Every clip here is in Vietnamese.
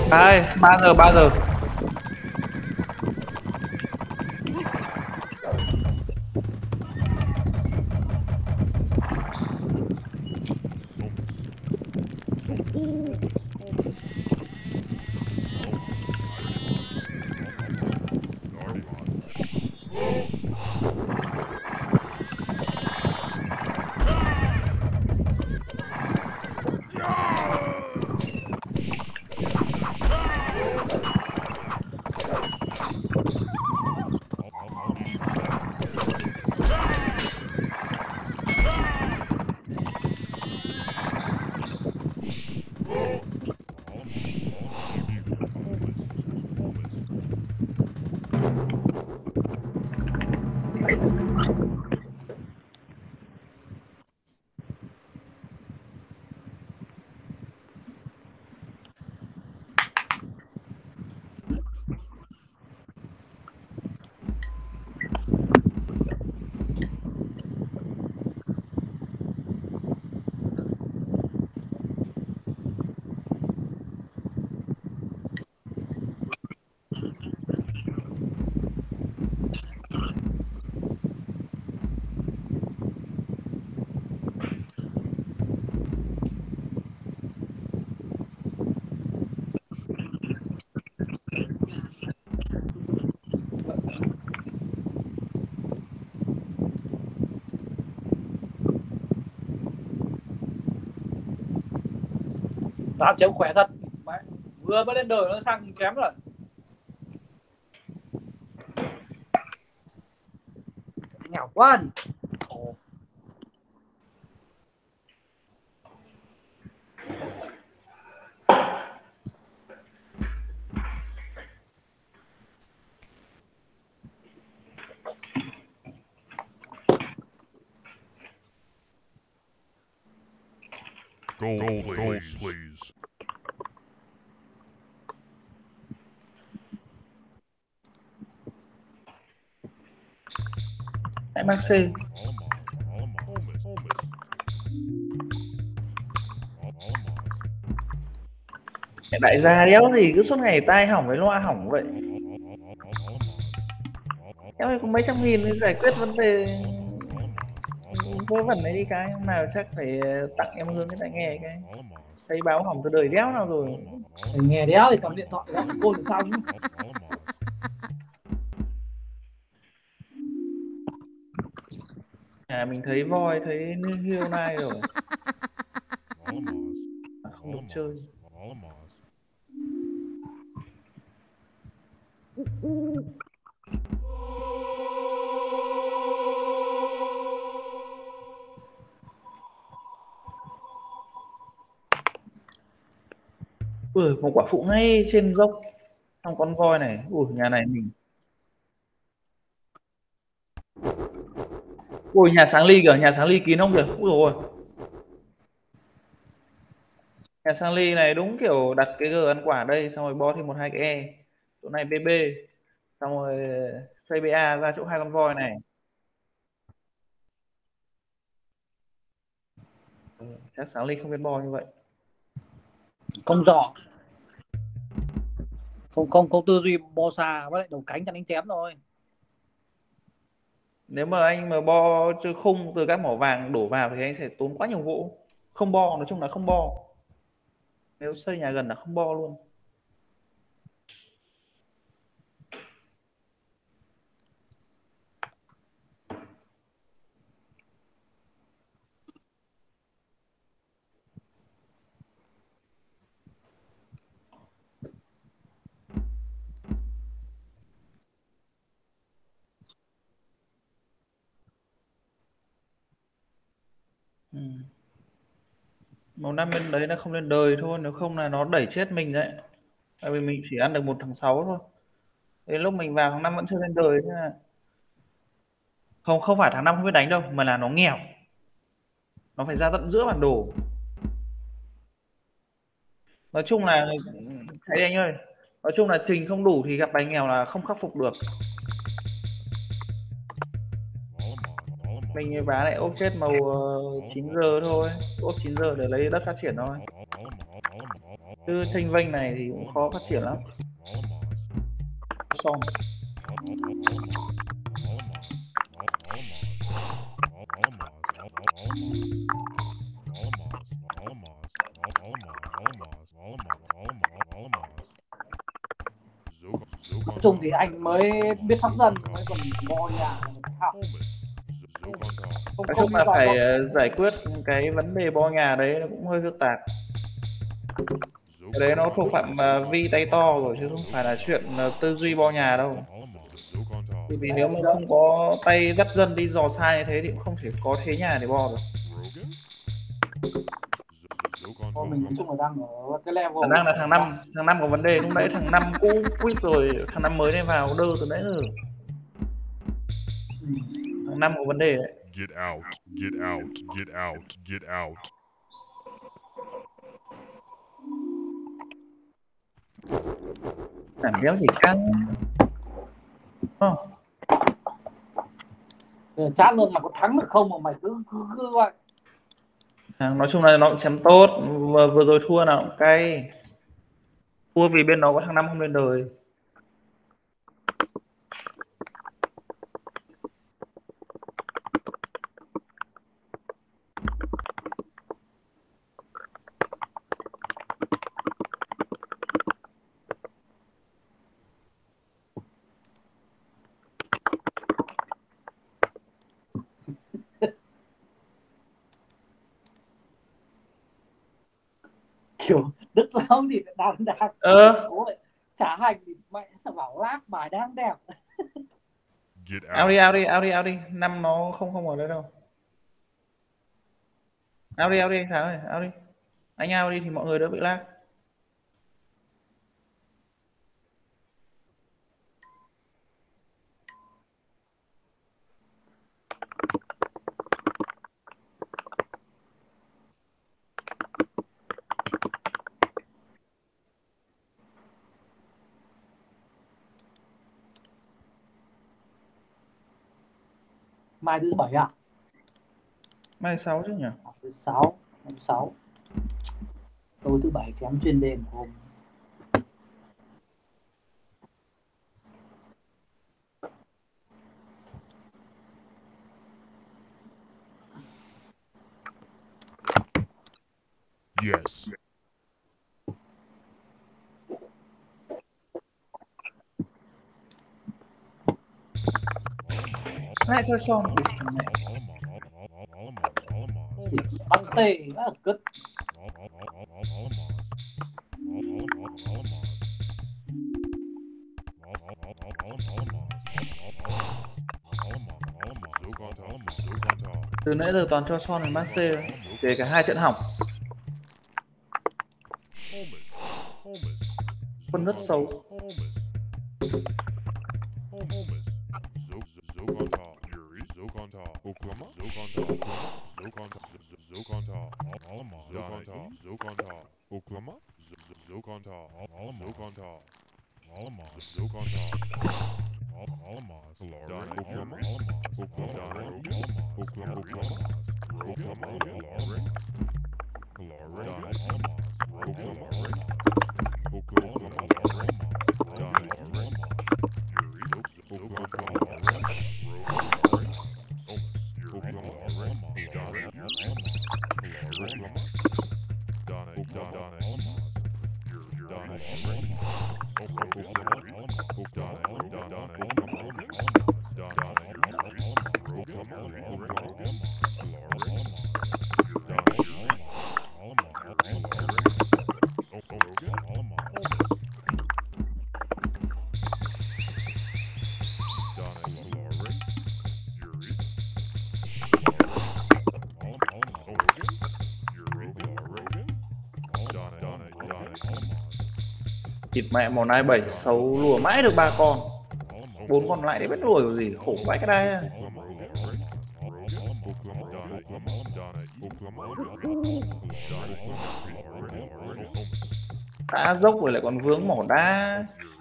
Đây, 3 giờ. Tao chém khỏe thật. Mẹ, vừa mới lên đời nó sang chém rồi. Nghèo quá đi. Gold, please. Hãy mang C. Đại gia đéo gì cứ suốt ngày tai hỏng với loa hỏng vậy. Em ơi, có mấy trăm nghìn để giải quyết vấn đề vớ vẩn này đi cái. Hôm nào chắc phải tặng em Hương cái tai nghe cái. Thấy báo hỏng từ đời đéo nào rồi. Để nghe đéo thì cầm điện thoại gõ côn thì xong. Nhà mình thấy voi, thấy hiêu nai rồi. Không được chơi. Ui, một quả phụ ngay trên dốc trong con voi này. Ui, nhà này mình. Ui, nhà sáng ly kìa, nhà sáng ly kín không kìa. Ui rồi. Nhà sang ly này đúng kiểu đặt cái G ăn quả đây, xong rồi bo thêm một hai cái E. Chỗ này BB, xong rồi CBA ra chỗ hai con voi này. Chắc sáng ly không biết bo như vậy. Không rõ. Không tư duy bo xa với lại đầu cánh cho anh chém rồi. Nếu mà anh mà bo chơi khung từ các mỏ vàng đổ vào thì anh sẽ tốn quá nhiều gỗ. Không bo, nói chung là không bo. Nếu xây nhà gần là không bo luôn. Ừ. Màu năm bên đấy nó không lên đời thôi, nếu không là nó đẩy chết mình đấy. Tại vì mình chỉ ăn được một thằng 6 thôi. Đến lúc mình vào tháng 5 vẫn chưa lên đời. Thế là... Không, không phải tháng 5 không biết đánh đâu, mà là nó nghèo. Nó phải ra tận giữa bản đồ. Nói chung là thấy anh ơi, nói chung là trình không đủ thì gặp bài nghèo là không khắc phục được. Mình vá lại ốp chết màu 9 giờ thôi, ốp 9 giờ để lấy đất phát triển thôi. Chứ tranh vênh này thì cũng khó phát triển lắm. Xong. Nói chung thì anh mới biết pháp dân mới còn bo nhà là phải học. Không Nói không chung đi là vào phải bọn giải quyết cái vấn đề bo nhà đấy, nó cũng hơi phức tạp. Cái đấy nó thuộc phạm vi tay to rồi chứ không phải là chuyện tư duy bo nhà đâu. Vì nếu mà không có tay dắt dân đi dò xa như thế thì cũng không thể có thế nhà để bo được. mình nói chung là đang ở cái level Khả năng là thằng năm có vấn đề, lúc nãy thằng năm cũ quit rồi, thằng năm mới này vào đơ từ nãy rồi. Thằng năm có vấn đề đấy. Get out. Get out. Get out. Get out. Cảm giác gì căng. chát luôn mà có thắng được không mà mày cứ vậy. Nói chung là nó cũng chém tốt, vừa rồi thua nào cũng cay. Thua vì bên nó có thằng năm không lên đời. Kiểu đứt lắm thì đang cố lại trả hành thì mẹ thằng bảo lát bài đang đẹp. Get Out out. đi, out đi. Năm nó không ở đây đâu. Out đi anh Thắng ơi, out đi. Anh out đi thì mọi người đỡ bị lag. Mai thứ 7 à? Mai 6 chứ nhỉ? Thứ 6, hôm 6. Tối thứ 7 chém chuyên đêm hôm. Yes. Lại cho son. Băng xê rất là cất. Từ nãy giờ toàn cho son với Marseille thôi. Kể cả hai trận hỏng. Quân rất xấu. Thịt mẹ món ai 7 xấu lùa mãi được 3 con. 4 còn lại đấy biết đuổi của gì, khổ vãi cái đai. Đã dốc rồi lại còn vướng mỏ đá.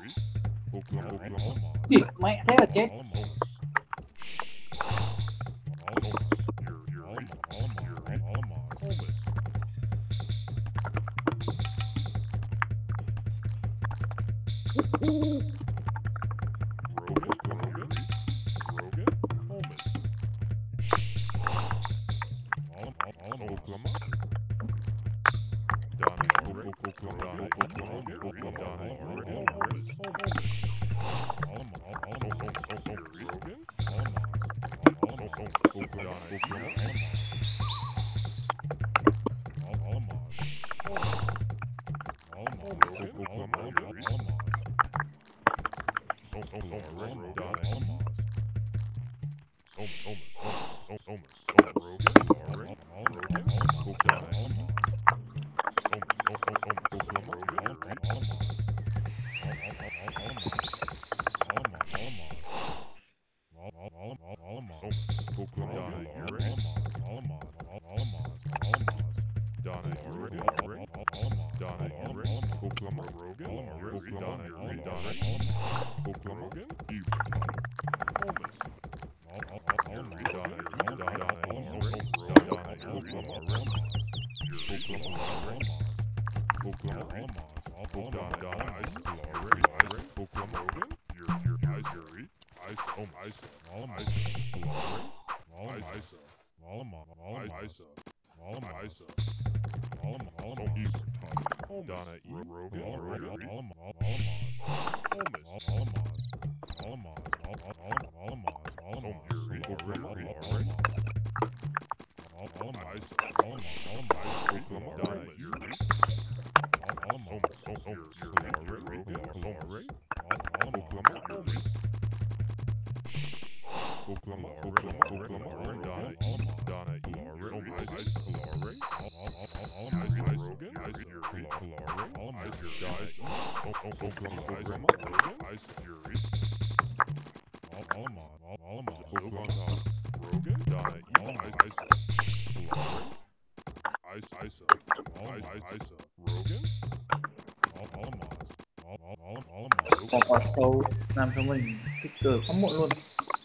Mẹ thế là chết. Có quả sâu làm cho mình kích cỡ không muộn luôn.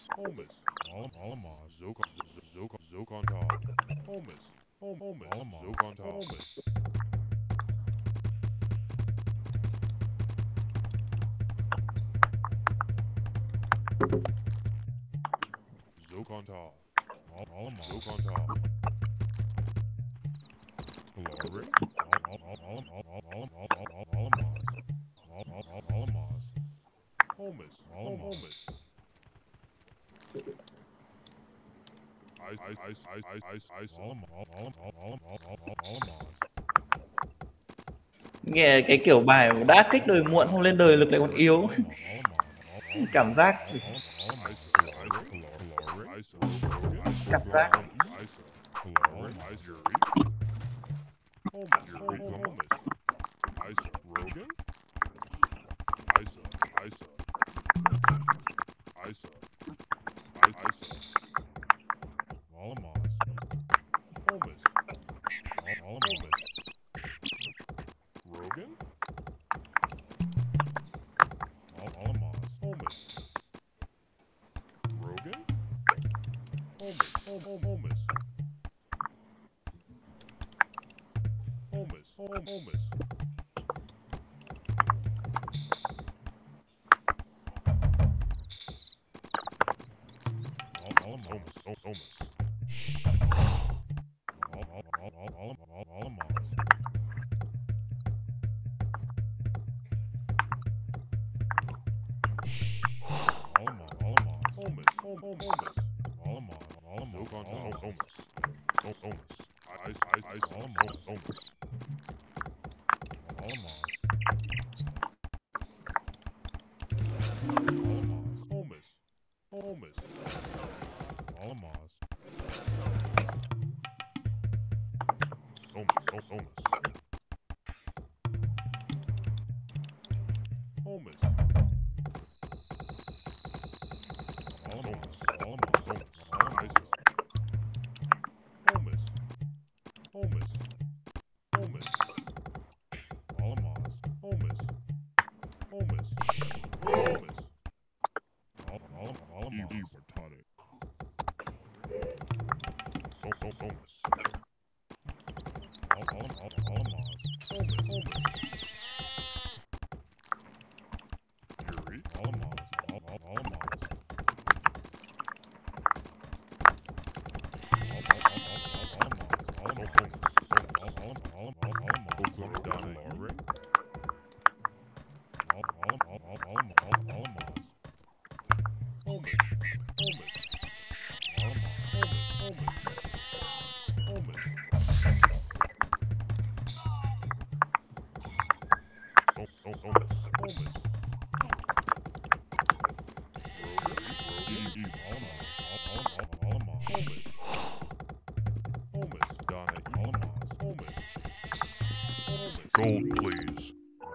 Nghe cái kiểu bài đã kích đời muộn không lên đời lực lại còn yếu. Cảm giác cảm giác Gold, please.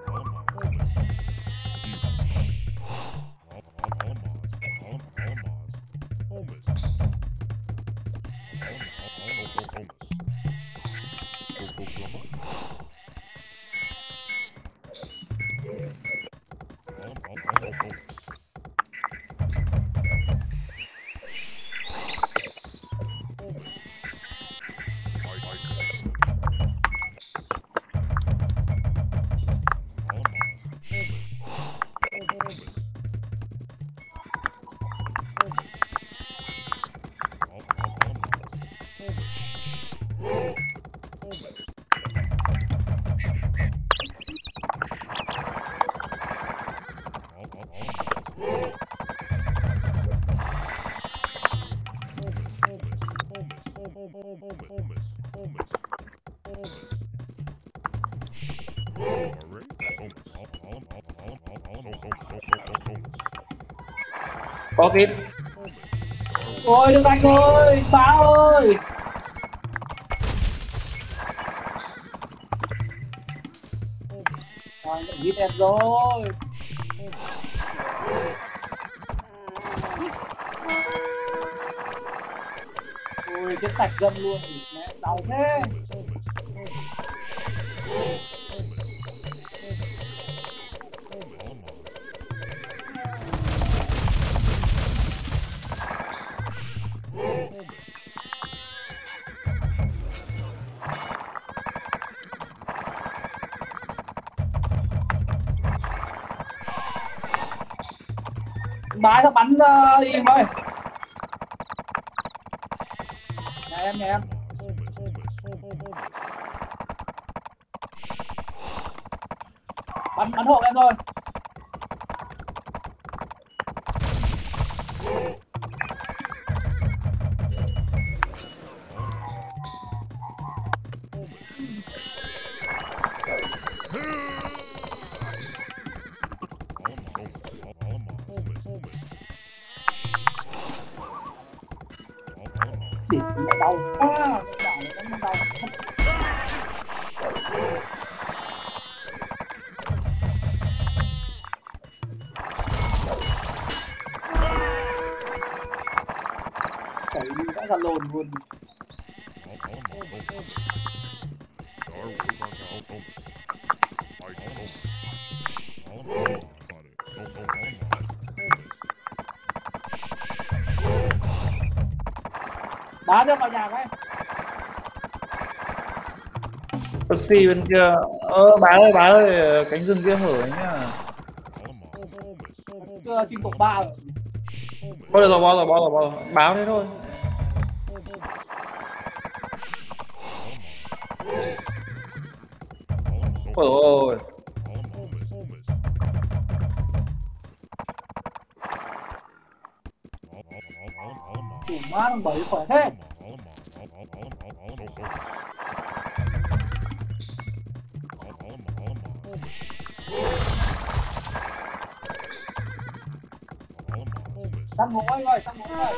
Có kịp. Ôi Đức Anh ơi, Bá ơi. Rồi, lại giết em rồi. Ôi, chết sạch gân luôn. Mẹ, đau thế. Bá nó bắn đi em ơi. Nhà em. Bắn hộ em thôi. Địt mẹ đau quá, nó đau. Chảy đã ra lồn luôn. Bá đưa vào nhà cái. Oxy bên kia. Bà ơi, cánh rừng kia hở ấy nhá. Chưa chinh phục 3 rồi. Thôi được rồi, bỏ rồi. Báo thế thôi. Ôi ôi. Chủ má thằng Bảy khỏe thế. Săn ngủ anh ơi, săn ngủ ơi.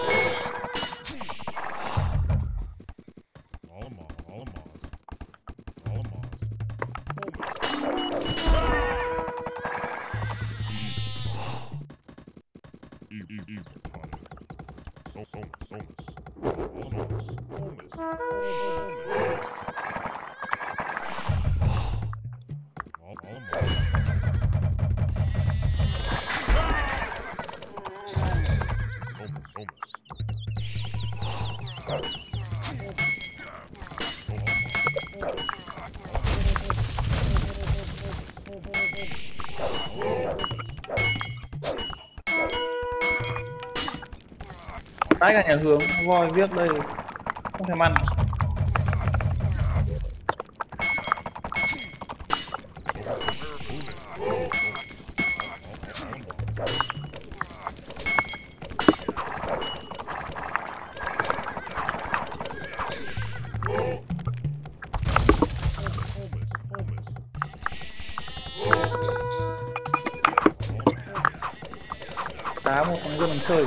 Tái cả nhà hướng, voi viết đây. Không thèm ăn. Đá một con dân chơi.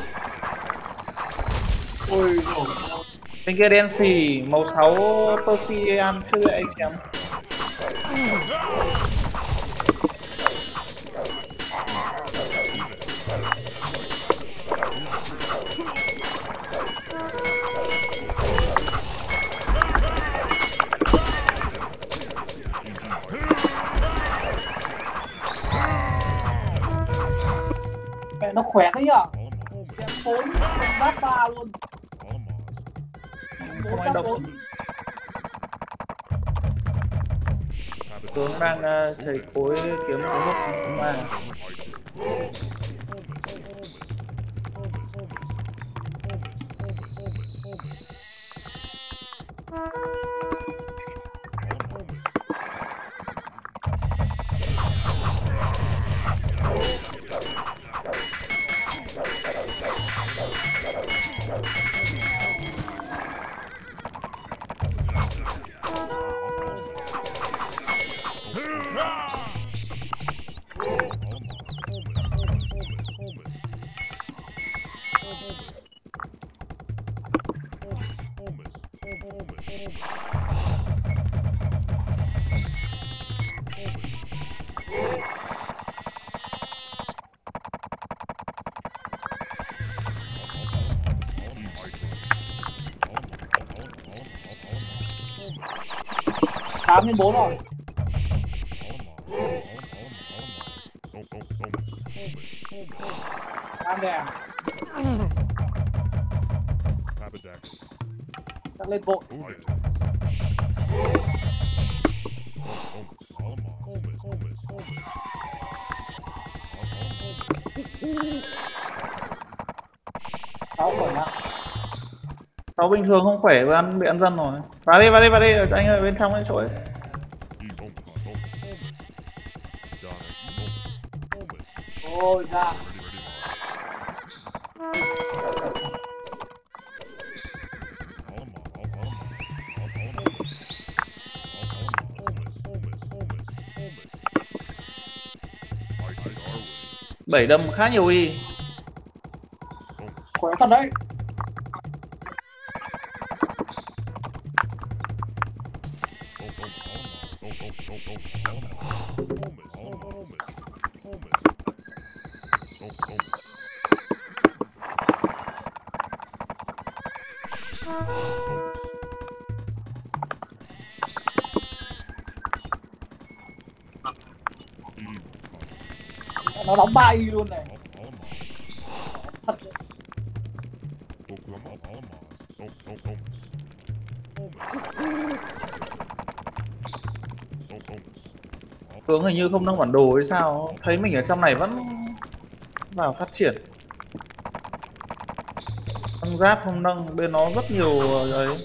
Ôi dồi. Bên kia đen xì màu 6 Persian chưa anh em. Mẹ nó khỏe thế nhở? Chém 4 giáp 3 luôn. Không ai đọc. Tướng đang chảy cối kiếm một lúc không ai. Tám lên 4 rồi. Tam đè. Chắc lên vội. Sáu khỏe ạ. Sáu bình thường không khỏe và bị ăn dân rồi. Vào đi, anh ơi, bên trong ấy chỗ ấy. Ôi ra. Bảy đâm khá nhiều y. Khỏe thật đấy. Nó đóng 3 y luôn này. Thật đấy. Tướng hình như không nâng bản đồ hay sao. Thấy mình ở trong này vẫn vào phát triển. Nâng giáp không nâng, bên nó rất nhiều ấy.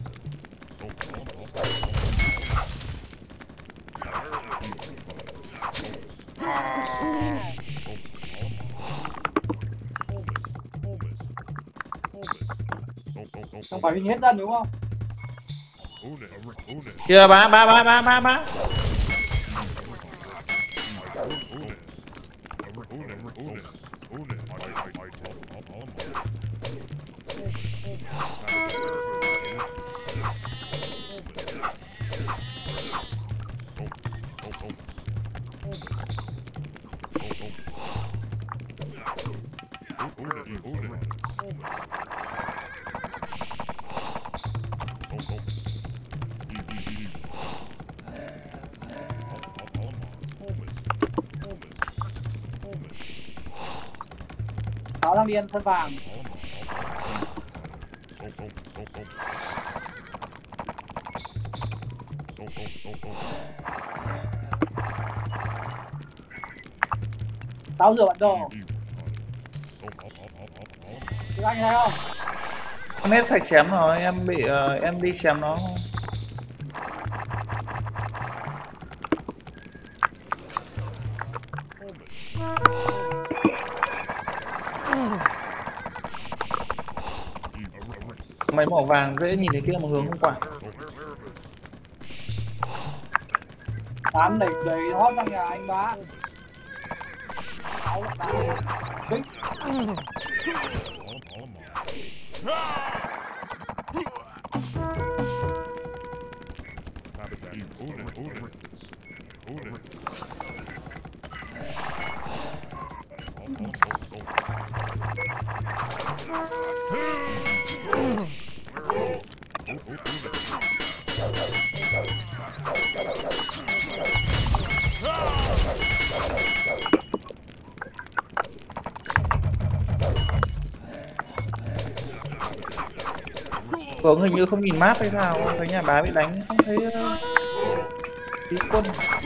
Không phải mình hết dân đúng không? Kìa ba. Sáu đang đi ăn thân vàng. Sáu rửa bản đồ. Chứ anh thấy không? Em hết sạch chém rồi, em bị em đi chém nó. Mấy mỏ vàng dễ nhìn thấy kia một hướng không quả. 8 đẩy hót sang nhà anh bá. 6 là 8. Bích. Hướng hình như không nhìn map hay sao, thấy nhà bá bị đánh không thấy tí quân.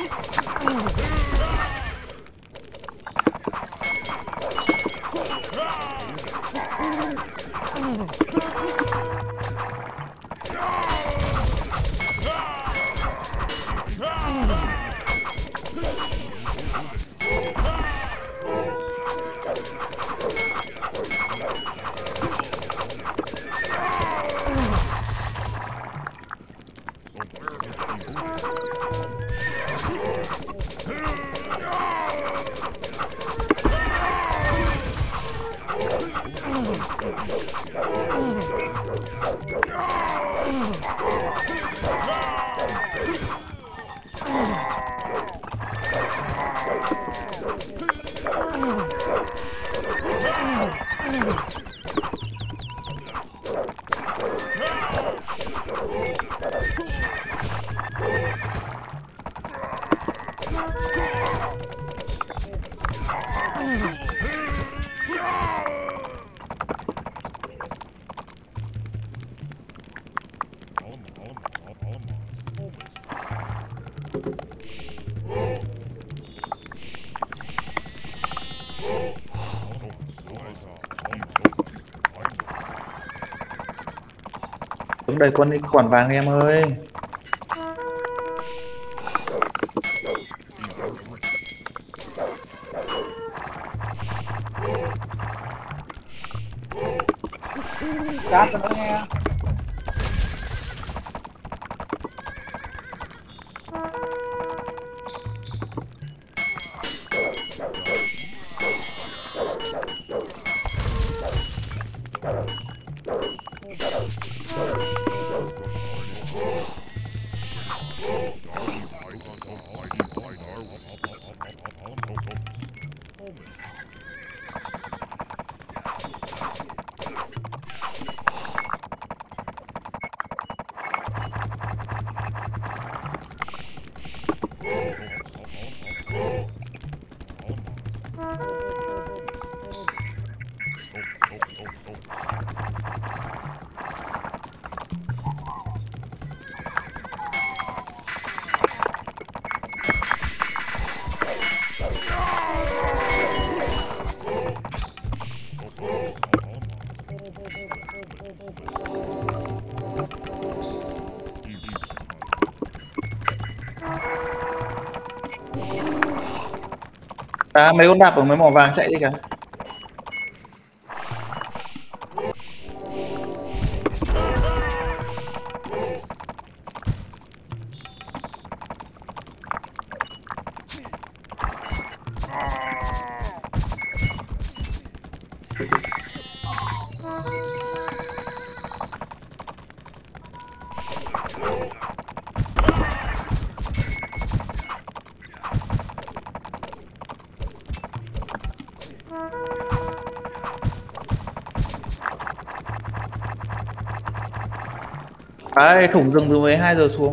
Hướng đầy quân đi quản vàng em ơi. Cát cho nó nghe. Mấy con đạp ở mấy mỏ vàng chạy đi kìa. Đấy, thủng rừng từ 12 giờ xuống.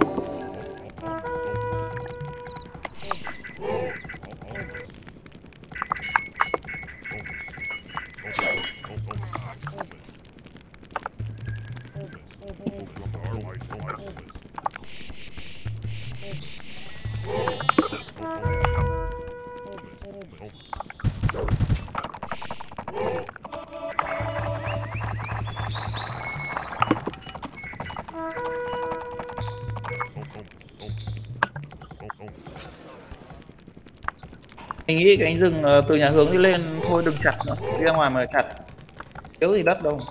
Mình nghĩ cái cánh rừng từ nhà hướng đi lên thôi đừng chặt nữa, đi ra ngoài mà chặt thiếu gì đất đâu.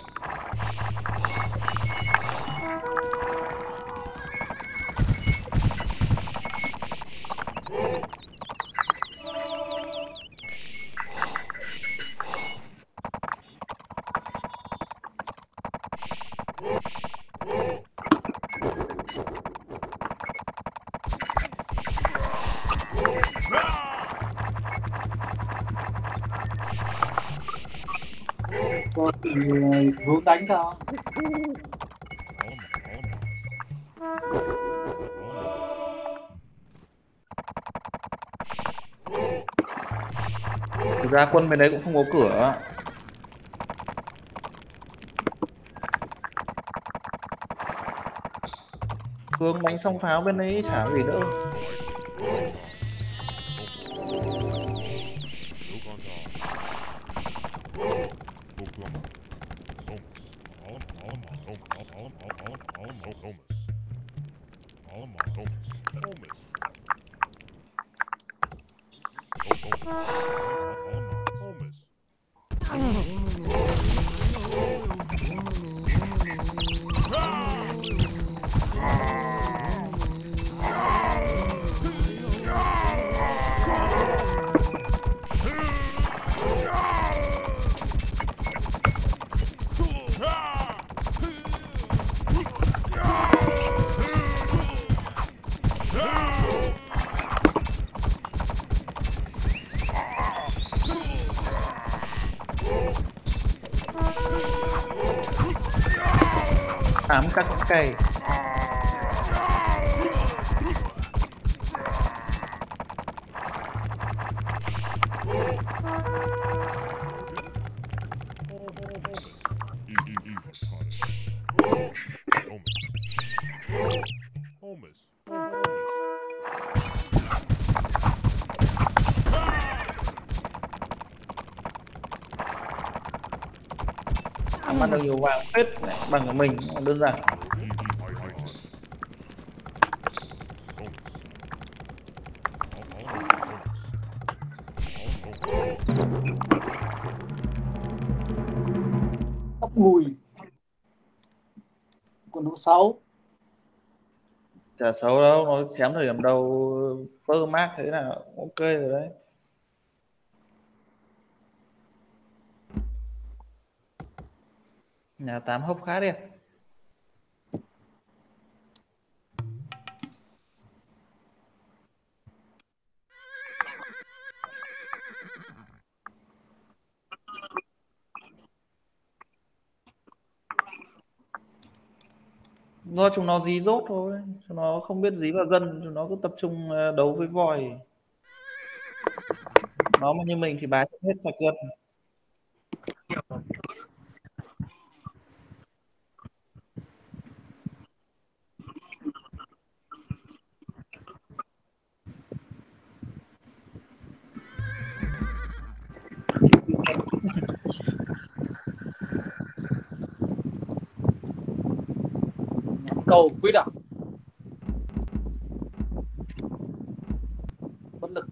Thôi thì hướng đánh sao? Thực ra quân bên đấy cũng không có cửa. Hướng đánh xong pháo bên đấy chả gì nữa. Tám các cây. Ăn được nhiều vàng phết này, bằng của mình đơn giản. Tóc mùi. Quân độ 6. Chả xấu đâu, nó chém thời điểm đầu pơ mát thế là ok rồi đấy. Nhà 8 hốc khá đẹp. Do chúng nó dí dốt thôi, chúng nó không biết dí vào dân, chúng nó cứ tập trung đấu với voi. Nó mà như mình thì bá hết sạch luôn. Cầu quýt à? Bất lực.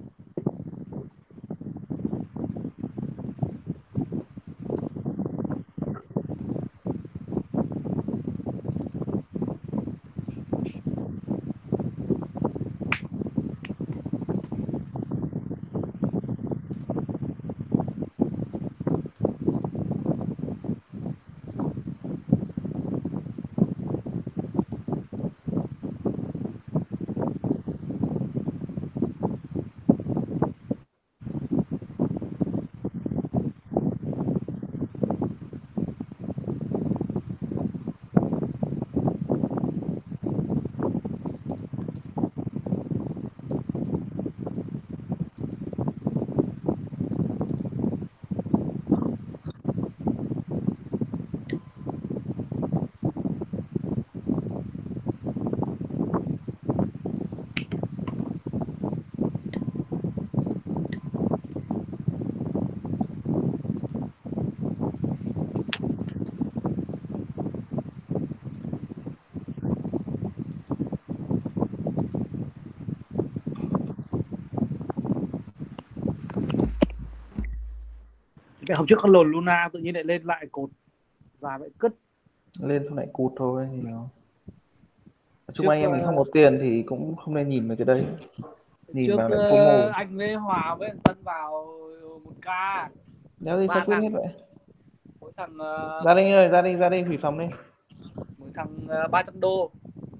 Cái hôm trước con lồn Luna tự nhiên lại lên lại cột dài vậy cứt. Lên xong lại cụt thôi thì nó... Chung anh em mình không có tiền thì cũng không nên nhìn về cái đấy. Nhìn trước vào lại FOMO. anh với Hòa với Tân vào 1k. Đéo gì sao quyết hết vậy? Mỗi thằng Ra đây ơi, ra đây hủy phòng đi. mỗi thằng 300 đô.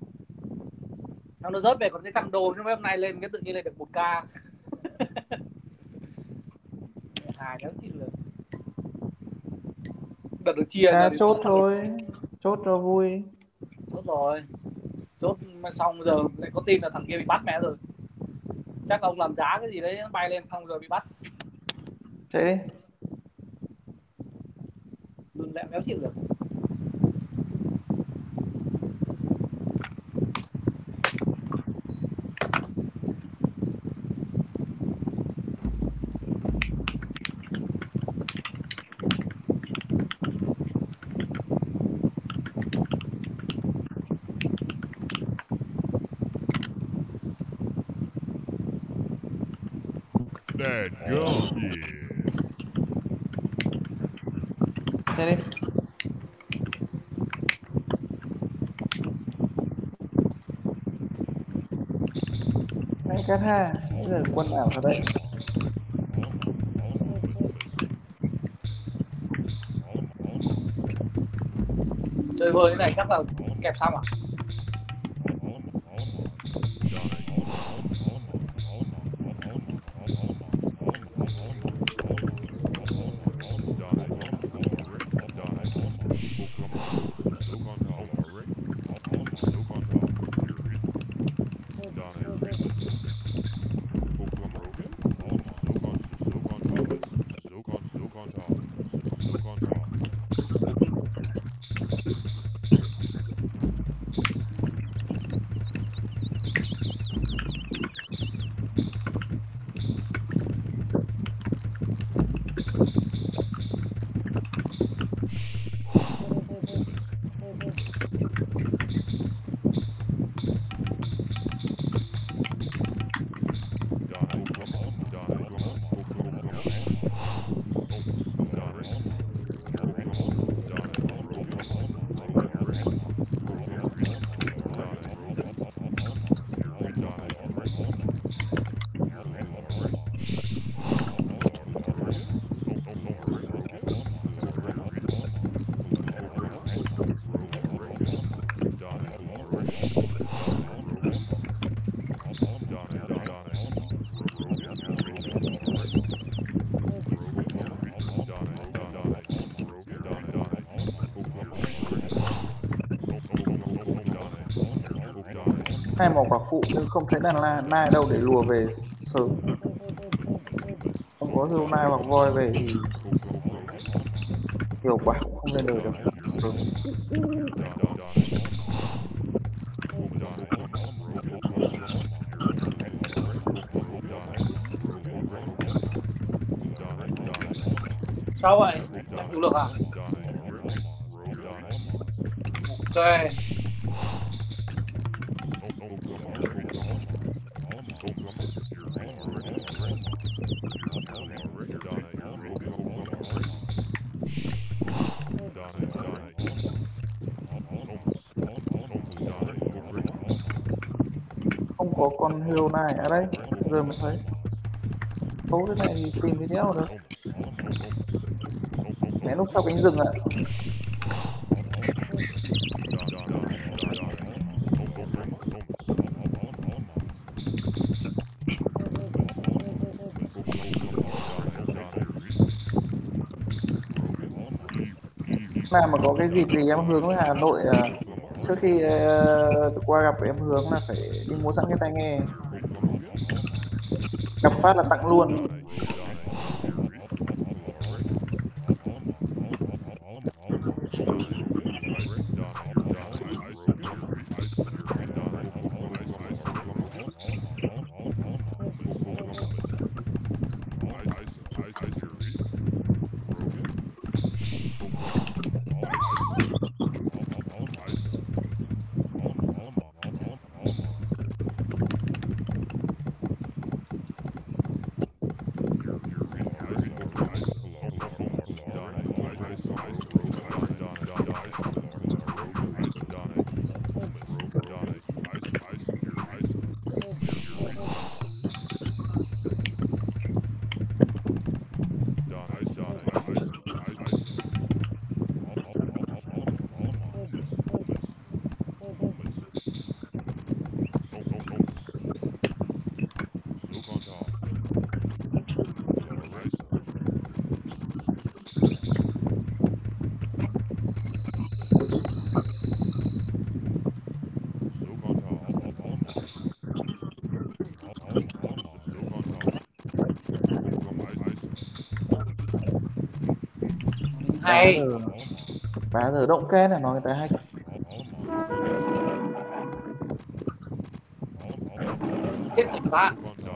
Nó rớt về còn cái 100 đô, nhưng mà hôm nay lên cái tự nhiên lại được 1k. Hài lắm thì được. Đợt được chia Ra giờ thì chốt thôi, chốt cho vui. chốt rồi. Chốt mà xong giờ lại có tin là thằng kia bị bắt mẹ rồi. Chắc ông làm giá cái gì đấy nó bay lên xong rồi bị bắt. Chạy đi. Lương lẹo méo chịu được. Dadgum, yeah. Chạy đi. Mẹ cái tha, bây giờ quân ảo thật đấy. Chơi vơi thế này chắc là kẹp xong à? Hai màu quả phụ nhưng không thấy đàn nai đâu để lùa về sớm. Không có hươu nai hoặc voi về thì hiệu quả cũng không lên đời được sớm. Sao vậy? Em chủ lực à? Ok. Không có con hươu nai ở đây, giờ mới thấy. Thấu thế này thì tìm cái đéo được. Mẹ lúc sau cánh rừng ạ. Nào mà có cái dịp gì em hướng với Hà Nội trước khi qua gặp em hướng là phải đi mua sẵn cái tai nghe, gặp phát là tặng luôn. hay. 3 giờ động ke là nói người ta hay. Tiếp tục ba.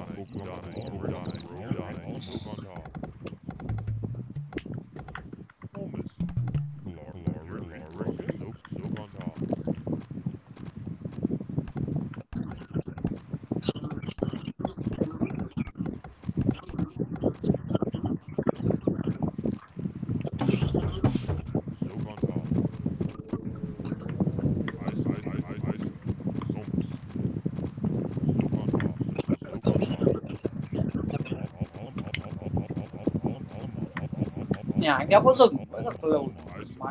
Nhà anh đéo có rừng, vẫn là lầu mà.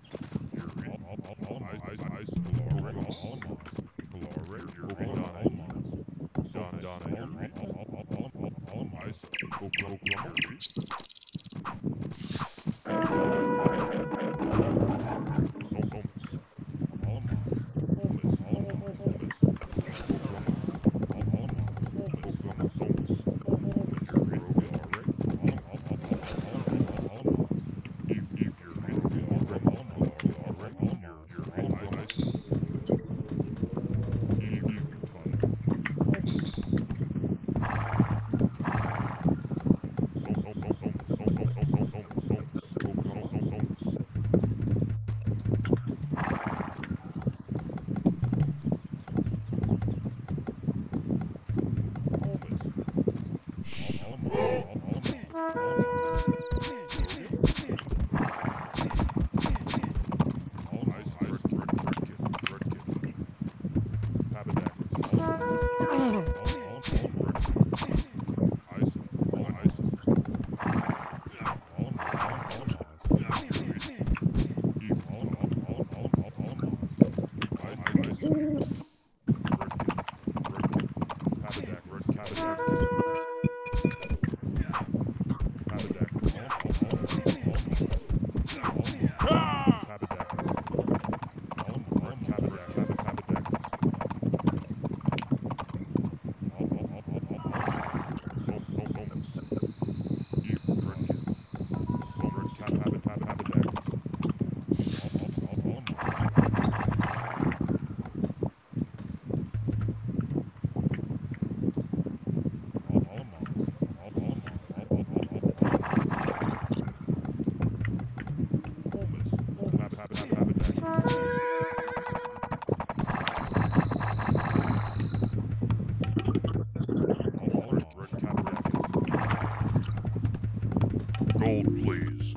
Gold, please.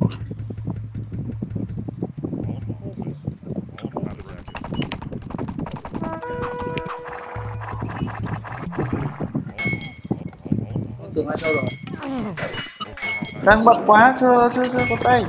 Tưởng ai đâu rồi. Đang bận quá, chưa có tay.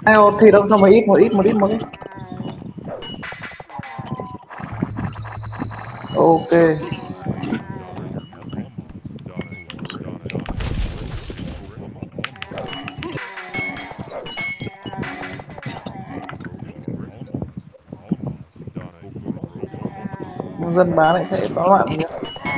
Ai ồ, thì đâu cho một ít. Ok. Dân bán lại sẽ tán loạn nhé.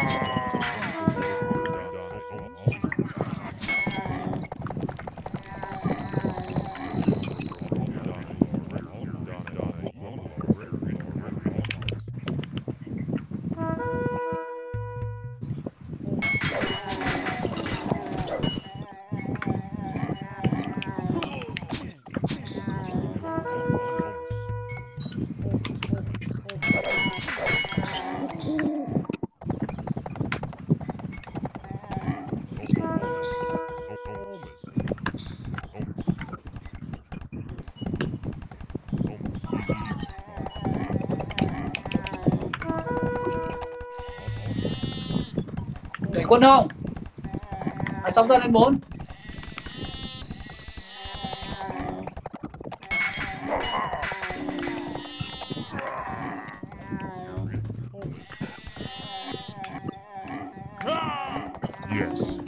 Đẩy quân không? Xong dân anh 4. Yes.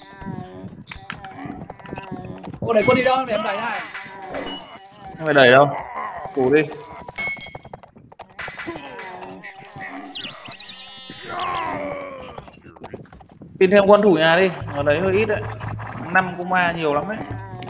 Ô đẩy quân đi đâu để em đẩy này. Không phải đẩy đâu. Phủ đi. Pin thêm quân thủ nhà đi. Ở đấy hơi ít đấy. 5 kuma nhiều lắm đấy.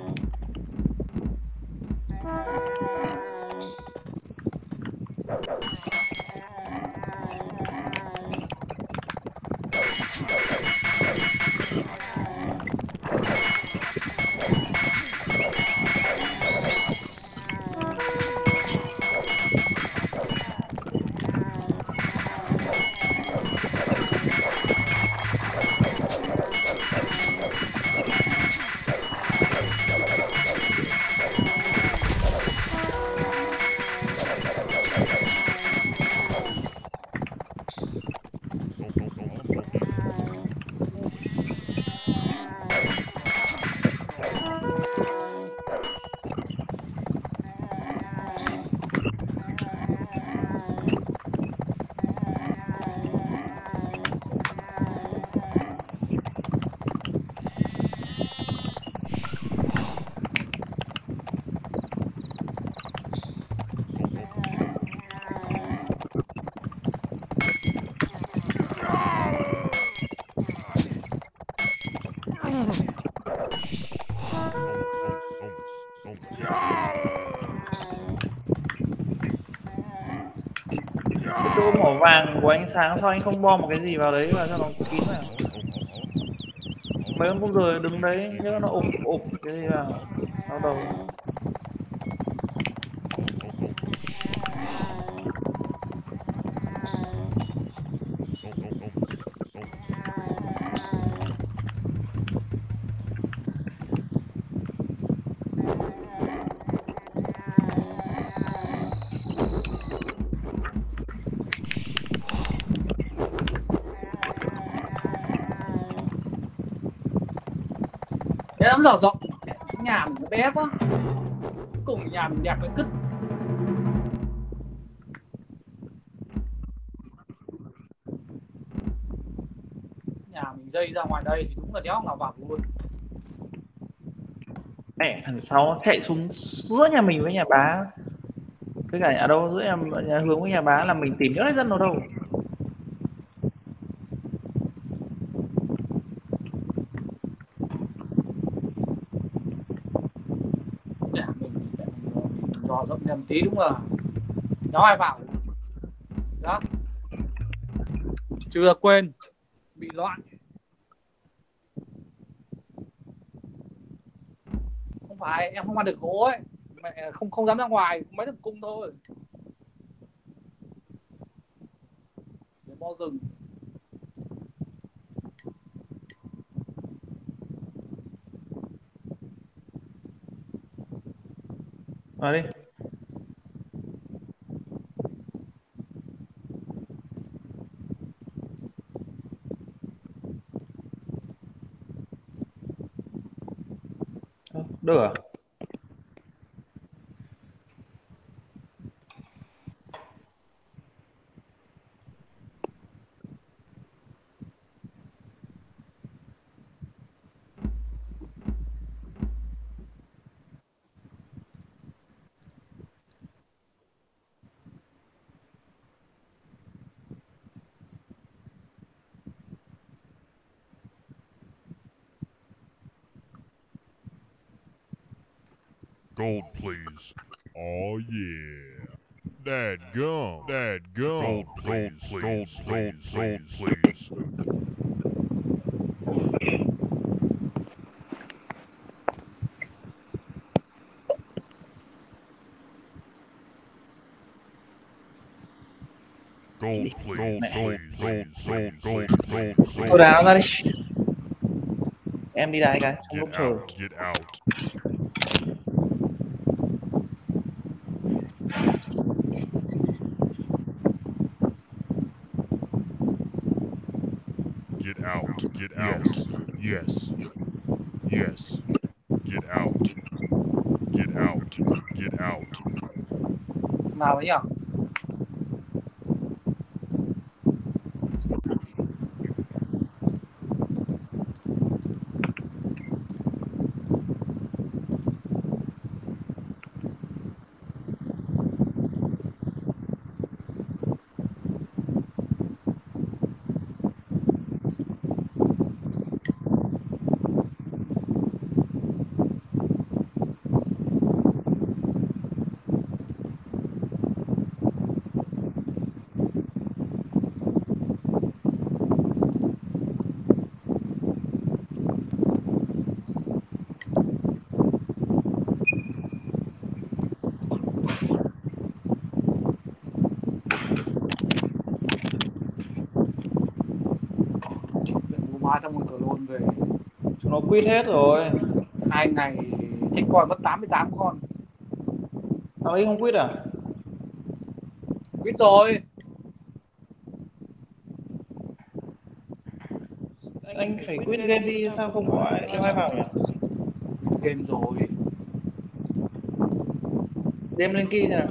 Cái chỗ mỏ vàng của anh sáng sao anh không bom một cái gì vào đấy và cho nó kín vào. Mấy con cũng rồi đứng đấy nhớ nó ụp ụp cái gì vào đau đầu. Thế lắm giờ rộng. Nhà mình nó bé quá. Cùng nhà mình đẹp với cứt. Nhà mình dây ra ngoài đây thì đúng là đéo nào vào luôn. Mẹ thằng sau nó chạy xuống giữa nhà mình với nhà bá. Cái cả nhà đâu giữa nhà hướng với nhà bá là mình tìm nhớ dân nào đâu. Nhà mình dò rộng nhầm tí đúng là đéo ai vào. Đó. Chưa quên bị loạn. Không phải em không ăn được gỗ ấy, mẹ không dám ra ngoài, mấy thằng cung thôi. Để bo rừng. Vào đi. Được à? Gold, please. Oh yeah. Dadgum. Gold, please. Gold, please. Gold, please. Thôi đá ra đi. Em đi đá cái trong lúc Get chờ. out. Get out. Get out. Get out. Yes. Yes. Get out. Get out. Get out. Nào đấy nhỉ? Má xong rồi cờ lôn về Chúng nó quit hết rồi. 2 ngày chết con mất 88 con. Thằng ấy không quit à? Biết rồi. Anh phải quit game đi, sao không có ai cho ai vào nhỉ? Game rồi. Game lên kia nè.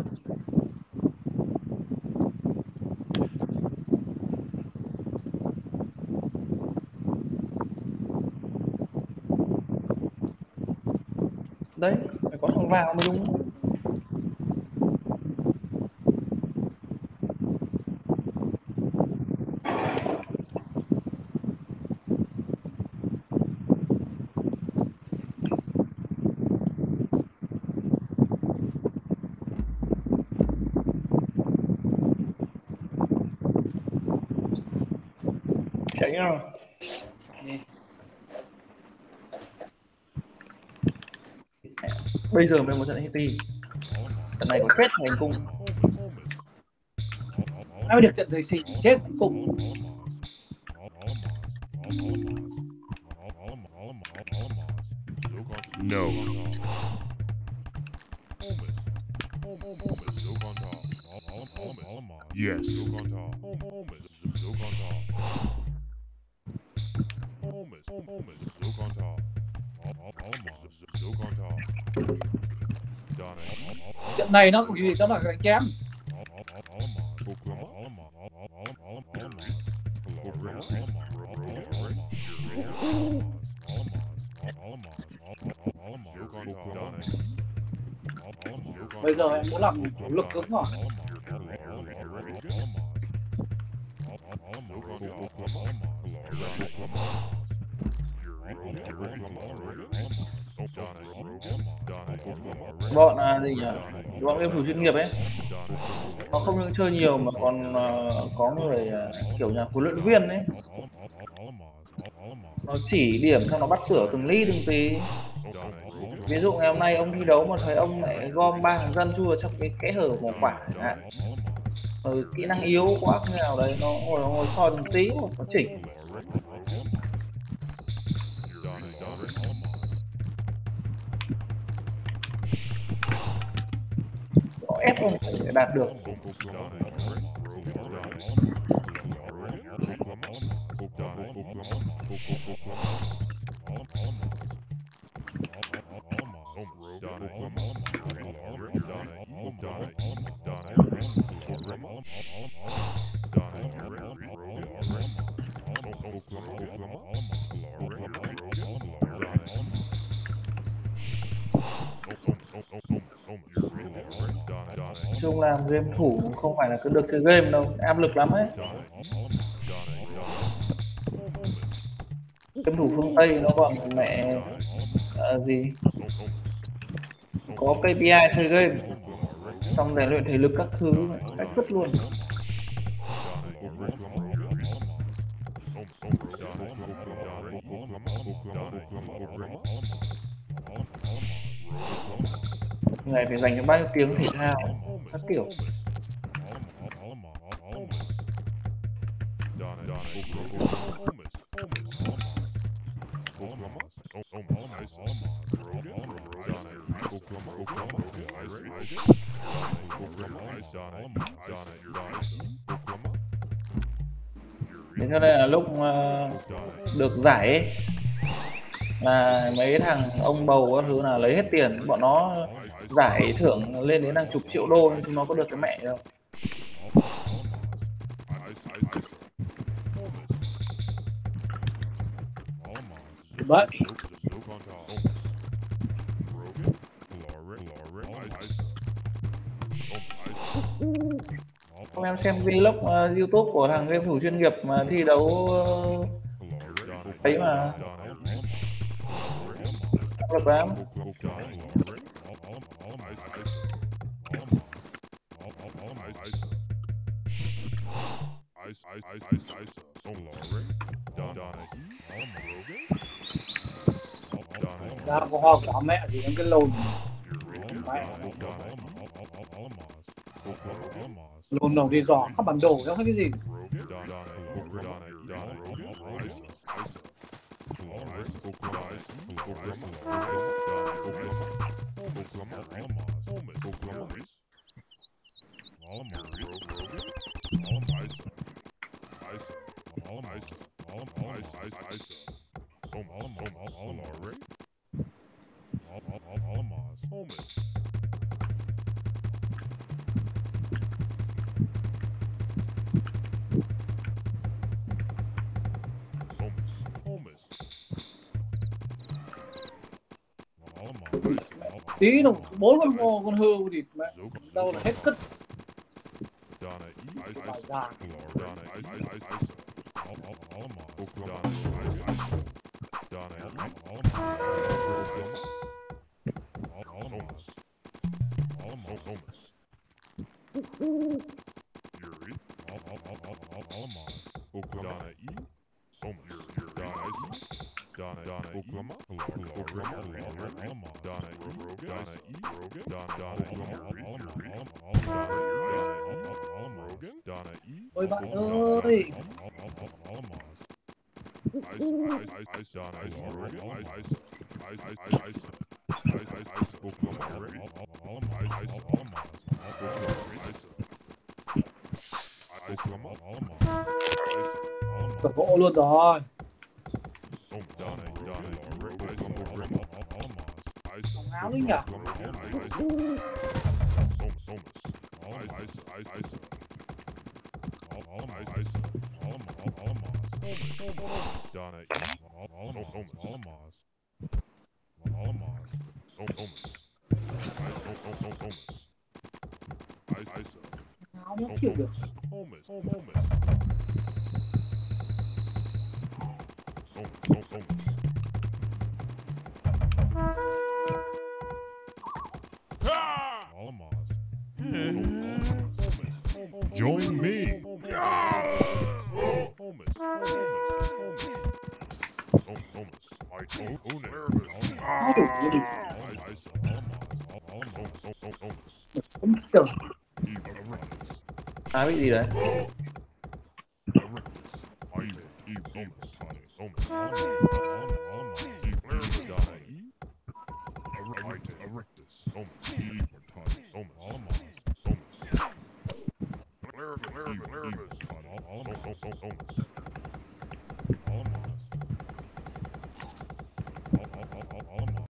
Đấy, phải có thằng vào mới đúng. Chạy nhá. Bây giờ mới một trận Haiti. Trận này có chết thành cung. Ai được trận đời xì chết cùng. No. Yes. Trận này nó gì nó là đánh kém. Bây giờ em muốn làm chủ lực cứng rồi. Bọn gì nhỉ? Bọn game thủ chuyên nghiệp ấy. Nó không những chơi nhiều mà còn có người kiểu nhà huấn luyện viên ấy. Nó chỉ điểm xong nó bắt sửa từng ly từng tí. Ví dụ ngày hôm nay ông thi đấu mà thấy ông lại gom 3 thằng dân chui vào trong cái kẽ hở một quả chẳng hạn. Kỹ năng yếu quá như nào đấy, nó ngồi soi từng tí một nó chỉnh. Nó ép ông để đạt được. Chung làm game thủ không phải là cứ được cái game đâu, áp lực lắm ấy. Game thủ phương Tây nó còn mẹ gì có KPI chơi game, xong rèn luyện thể lực các thứ, cách vứt luôn. Một ngày phải dành cho bao nhiêu tiếng thể thao các kiểu. Thế cho nên là lúc được giải ấy, là mấy thằng ông bầu các thứ là lấy hết tiền, bọn nó giải thưởng lên đến hàng chục triệu đô nhưng chúng nó có được cái mẹ đâu. Vậy Không, em xem vlog YouTube của thằng game thủ chuyên nghiệp mà thi đấu ấy mà được lắm. ra có ho cả mẹ thì cái lồn mẹ lồn đầu thì giỏ các bản đồ không hay cái gì. Tí đâu 4 con hô con hươu thì mẹ đâu là hết cất phải ra. Ôi bạn ơi, cửa gỗ luôn rồi. Áo đấy nhỉ. Áo nó chịu được. Join me. Áo đủ gì. Không tưởng Ai bị gì đấy?